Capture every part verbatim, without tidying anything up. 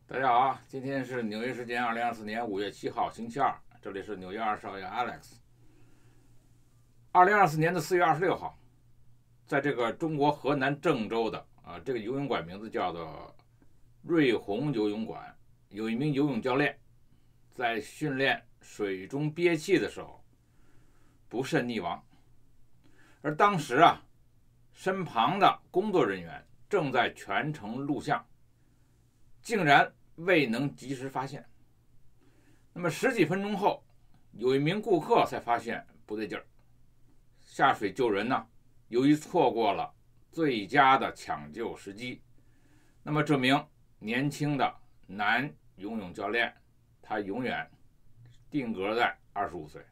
大家好，今天是纽约时间二零二四年五月七号，星期二，这里是纽约二少爷 Alex。二零二四年的四月二十六号，在这个中国河南郑州的啊，这个游泳馆名字叫做瑞虹游泳馆，有一名游泳教练在训练水中憋气的时候不慎溺亡，而当时啊，身旁的工作人员正在全程录像，竟然未能及时发现。那么十几分钟后，有一名顾客才发现不对劲儿，下水救人呢，由于错过了最佳的抢救时机，那么这名年轻的男游泳教练，他永远定格在二十五岁。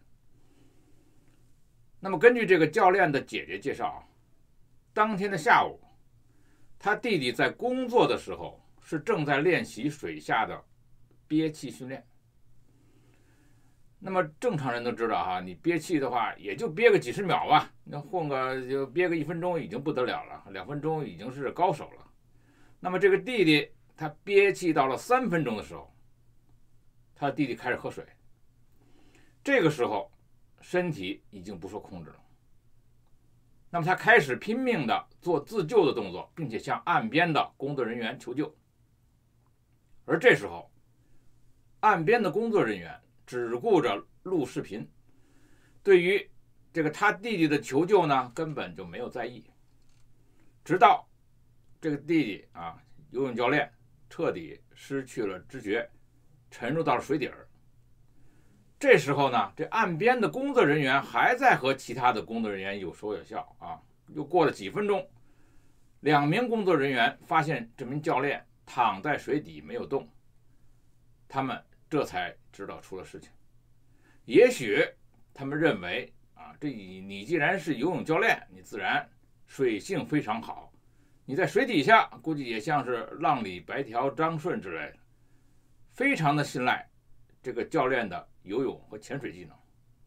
那么根据这个教练的姐姐介绍，当天的下午，他弟弟在工作的时候是正在练习水下的憋气训练。那么正常人都知道哈，你憋气的话也就憋个几十秒吧，那混个就憋个一分钟已经不得了了，两分钟已经是高手了。那么这个弟弟他憋气到了三分钟的时候，他弟弟开始喝水，这个时候身体已经不受控制了。那么他开始拼命的做自救的动作，并且向岸边的工作人员求救。而这时候，岸边的工作人员只顾着录视频，对于这个他弟弟的求救呢，根本就没有在意。直到这个弟弟啊，游泳教练彻底失去了知觉，沉入到了水底儿。这时候呢，这岸边的工作人员还在和其他的工作人员有说有笑啊。又过了几分钟，两名工作人员发现这名教练躺在水底没有动，他们这才知道出了事情。也许他们认为啊，这你既然是游泳教练，你自然水性非常好，你在水底下估计也像是浪里白条张顺之类的，非常的信赖这个教练的游泳和潜水技能。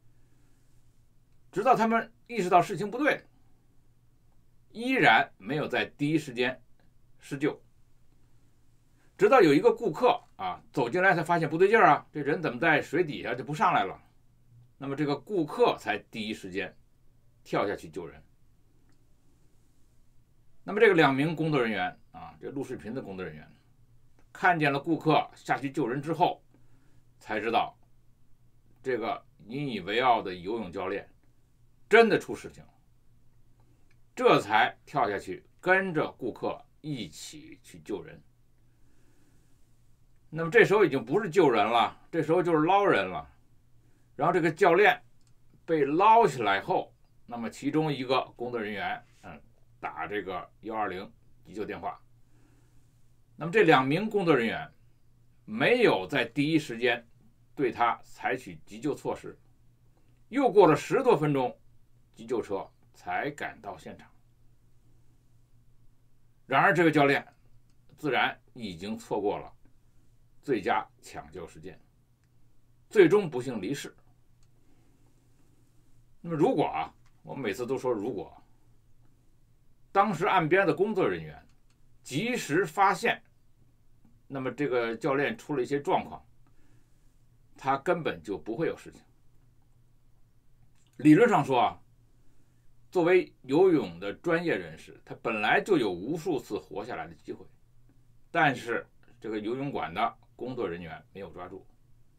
直到他们意识到事情不对，依然没有在第一时间施救。直到有一个顾客啊走进来才发现不对劲儿啊，这人怎么在水底下就不上来了？那么这个顾客才第一时间跳下去救人。那么这个两名工作人员啊，这录视频的工作人员看见了顾客下去救人之后，才知道这个引以为傲的游泳教练真的出事情了，这才跳下去跟着顾客一起去救人。那么这时候已经不是救人了，这时候就是捞人了。然后这个教练被捞起来后，那么其中一个工作人员嗯打这个一二零急救电话。那么这两名工作人员没有在第一时间对他采取急救措施，又过了十多分钟，急救车才赶到现场。然而这个教练自然已经错过了最佳抢救时间，最终不幸离世。那么如果啊，我们每次都说如果，当时岸边的工作人员及时发现，那么这个教练出了一些状况，他根本就不会有事情。理论上说啊，作为游泳的专业人士，他本来就有无数次活下来的机会，但是这个游泳馆的工作人员没有抓住。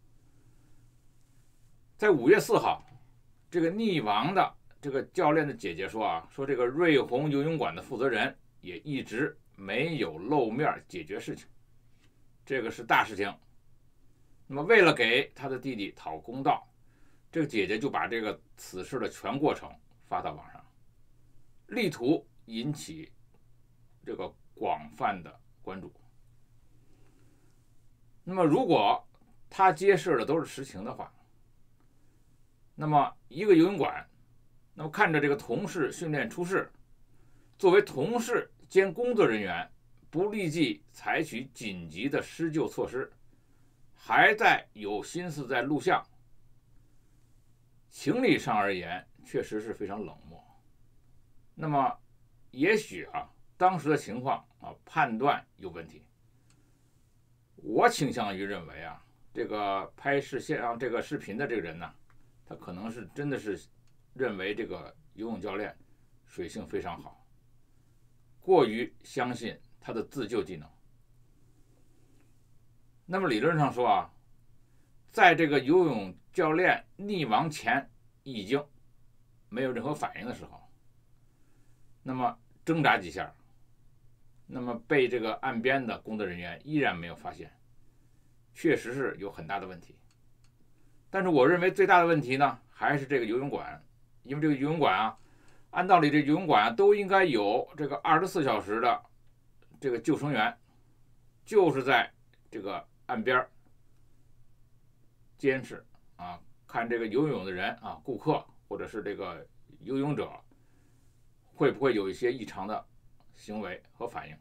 在五月四号，这个溺亡的这个教练的姐姐说啊，说这个瑞虹游泳馆的负责人也一直没有露面解决事情，这个是大事情。那么为了给他的弟弟讨公道，这个姐姐就把这个此事的全过程发到网上，力图引起这个广泛的关注。那么如果他揭示的都是实情的话，那么一个游泳馆，那么看着这个同事训练出事，作为同事兼工作人员不立即采取紧急的施救措施，还在有心思在录像，情理上而言确实是非常冷漠。那么也许啊，当时的情况啊判断有问题， 我倾向于认为啊，这个拍摄现啊这个视频的这个人呢，他可能是真的是认为这个游泳教练水性非常好，过于相信他的自救技能。那么理论上说啊，在这个游泳教练溺亡前已经没有任何反应的时候，那么挣扎几下，那么被这个岸边的工作人员依然没有发现，确实是有很大的问题。但是我认为最大的问题呢，还是这个游泳馆，因为这个游泳馆啊，按道理这游泳馆、啊、都应该有这个二十四小时的这个救生员，就是在这个岸边监视啊，看这个游泳的人啊，顾客或者是这个游泳者会不会有一些异常的行为和反应。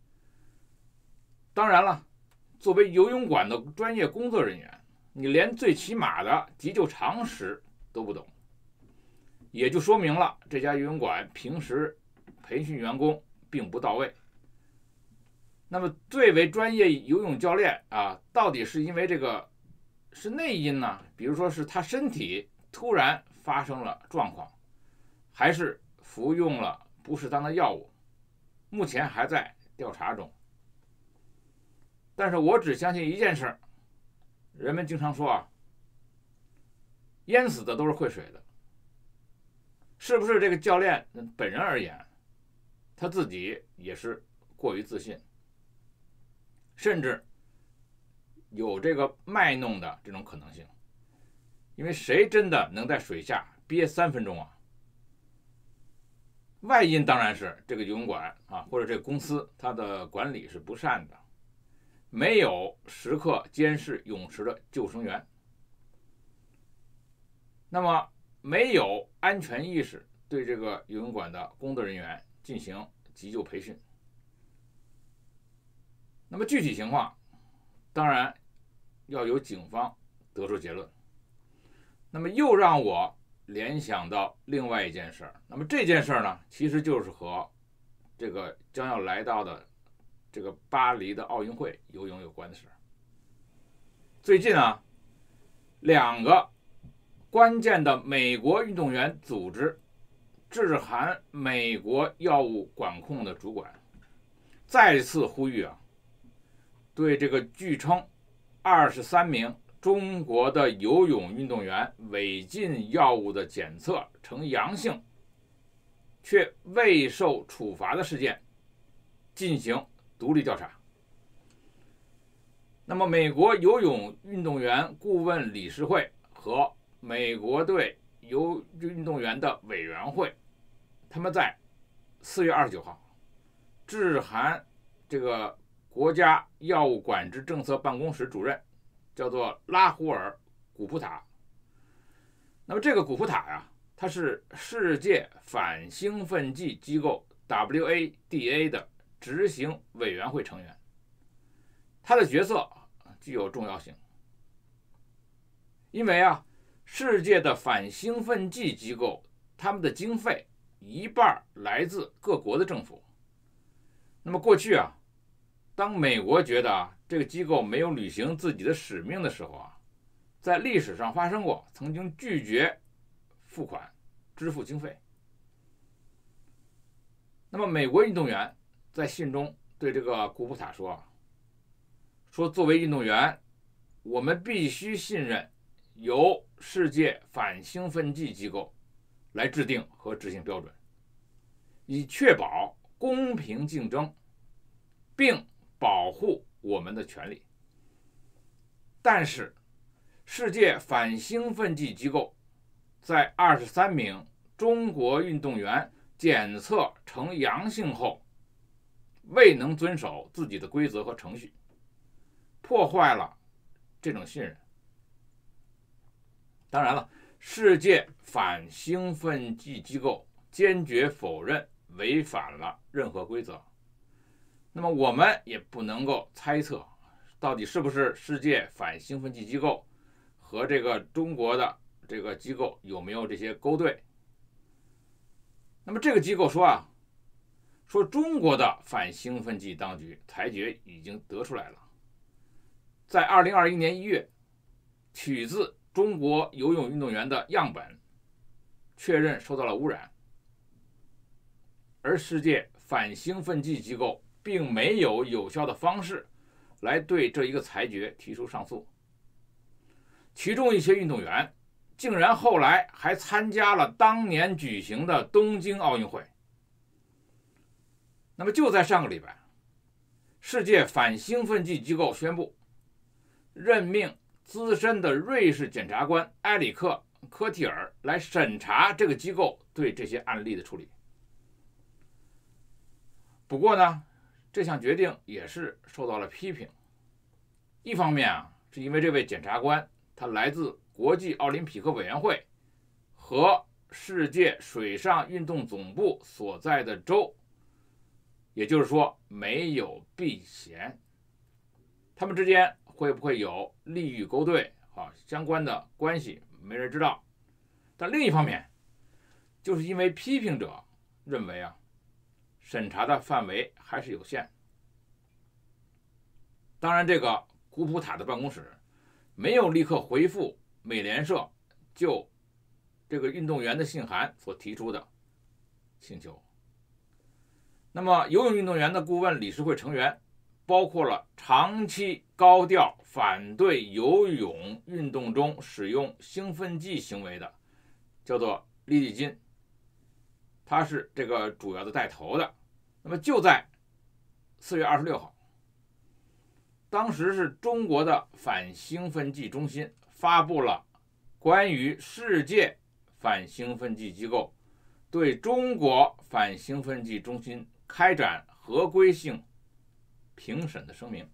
当然了，作为游泳馆的专业工作人员，你连最起码的急救常识都不懂，也就说明了这家游泳馆平时培训员工并不到位。那么最为专业游泳教练啊，到底是因为这个是内因呢？比如说是他身体突然发生了状况，还是服用了不适当的药物，目前还在调查中。但是我只相信一件事，人们经常说啊，淹死的都是会水的。是不是这个教练本人而言，他自己也是过于自信，甚至有这个卖弄的这种可能性？因为谁真的能在水下憋三分钟啊？外因当然是这个游泳馆啊，或者这个公司它的管理是不善的，没有时刻监视泳池的救生员，那么没有安全意识对这个游泳馆的工作人员进行急救培训。那么具体情况当然要由警方得出结论。那么又让我联想到另外一件事儿，那么这件事儿呢，其实就是和这个将要来到的这个巴黎的奥运会游泳有关的事。最近啊，两个关键的美国运动员组织致函美国药物管控的主管，再次呼吁啊，对这个据称二十三名中国的游泳运动员违禁药物的检测呈阳性，却未受处罚的事件进行独立调查。那么，美国游泳运动员顾问理事会和美国队游运动员的委员会，他们在四月二十九号致函这个国家药物管制政策办公室主任，叫做拉胡尔·古普塔。那么这个古普塔呀，他是世界反兴奋剂机构 W A D A 的执行委员会成员，他的角色具有重要性，因为啊，世界的反兴奋剂机构他们的经费一半来自各国的政府。那么过去啊，当美国觉得啊这个机构没有履行自己的使命的时候啊，在历史上发生过曾经拒绝付款支付经费。那么美国运动员在信中对这个古普塔说，说作为运动员，我们必须信任由世界反兴奋剂机构来制定和执行标准，以确保公平竞争，并保护我们的权利。但是，世界反兴奋剂机构在二十三名中国运动员检测呈阳性后，未能遵守自己的规则和程序，破坏了这种信任。当然了，世界反兴奋剂机构坚决否认违反了任何规则。那么我们也不能够猜测到底是不是世界反兴奋剂机构和这个中国的这个机构有没有这些勾兑。那么这个机构说啊，说中国的反兴奋剂当局裁决已经得出来了， 在二零二一年一月取自中国游泳运动员的样本确认受到了污染，而世界反兴奋剂机构并没有有效的方式来对这一个裁决提出上诉。其中一些运动员竟然后来还参加了当年举行的东京奥运会。那么就在上个礼拜，世界反兴奋剂机构宣布任命资深的瑞士检察官埃里克·科蒂尔来审查这个机构对这些案例的处理。不过呢，这项决定也是受到了批评。一方面啊，是因为这位检察官他来自国际奥林匹克委员会和世界水上运动总部所在的州，也就是说没有避嫌，他们之间会不会有利益勾兑啊相关的关系，没人知道。但另一方面，就是因为批评者认为啊，审查的范围还是有限。当然，这个古普塔的办公室没有立刻回复美联社就这个运动员的信函所提出的请求。那么，游泳运动员的顾问理事会成员包括了长期高调反对游泳运动中使用兴奋剂行为的，叫做利利金，他是这个主要的带头的。那么就在四月二十六号，当时是中国的反兴奋剂中心发布了关于世界反兴奋剂机构对中国反兴奋剂中心开展合规性评审的声明。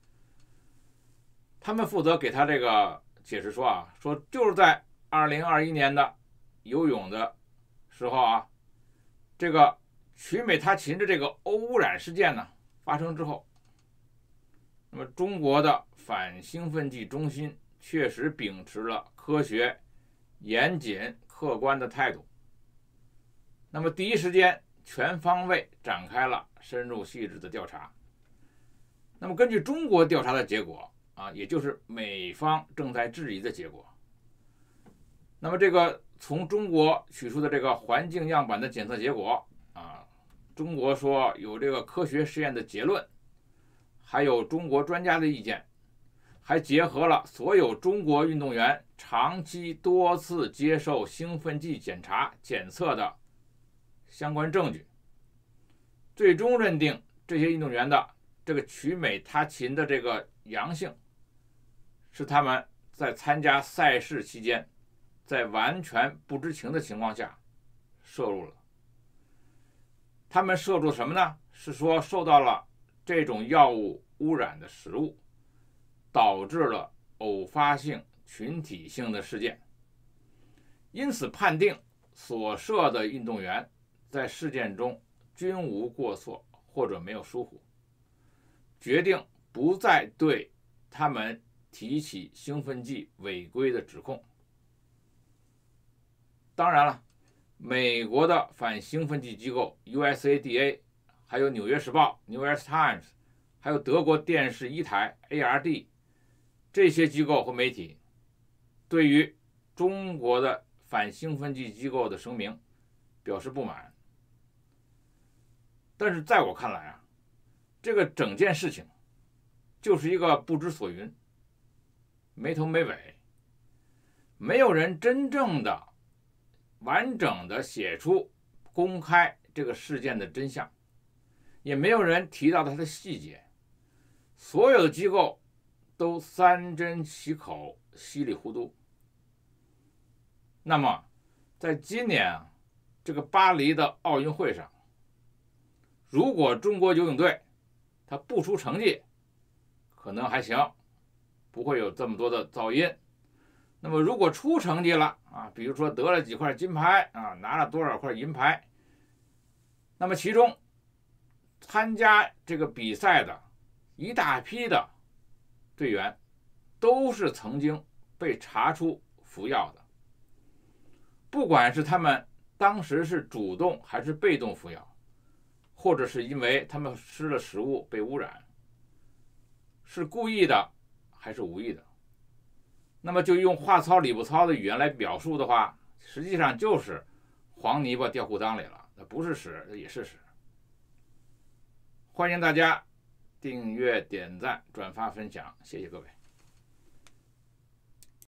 他们负责给他这个解释说啊，说就是在二零二一年的游泳的时候啊，这个曲美他嗪的这个欧污染事件呢发生之后，那么中国的反兴奋剂中心确实秉持了科学、严谨、客观的态度，那么第一时间全方位展开了深入细致的调查。那么根据中国调查的结果啊，也就是美方正在质疑的结果，那么这个从中国取出的这个环境样板的检测结果啊，中国说有这个科学实验的结论，还有中国专家的意见，还结合了所有中国运动员长期多次接受兴奋剂检查检测的相关证据，最终认定这些运动员的这个曲美他嗪的这个阳性是他们在参加赛事期间在完全不知情的情况下摄入了。他们摄入什么呢？是说受到了这种药物污染的食物，导致了偶发性群体性的事件，因此判定所涉的运动员在事件中均无过错或者没有疏忽，决定不再对他们提起兴奋剂违规的指控。当然了，美国的反兴奋剂机构 U S A D A， 还有纽约时报 New York Times， 还有德国电视一台 A R D， 这些机构和媒体对于中国的反兴奋剂机构的声明表示不满。但是在我看来啊，这个整件事情就是一个不知所云，没头没尾，没有人真正的完整的写出公开这个事件的真相，也没有人提到它的细节，所有的机构都三缄其口，稀里糊涂。那么在今年啊这个巴黎的奥运会上，如果中国游泳队他不出成绩，可能还行，不会有这么多的噪音。那么如果出成绩了啊，比如说得了几块金牌啊，拿了多少块银牌，那么其中参加这个比赛的一大批的队员都是曾经被查出服药的，不管是他们当时是主动还是被动服药，或者是因为他们吃了食物被污染，是故意的还还是无意的。那么就用话糙理不糙的语言来表述的话，实际上就是黄泥巴掉裤裆里了，那不是屎也是屎。欢迎大家订阅、点赞、转发、分享，谢谢各位。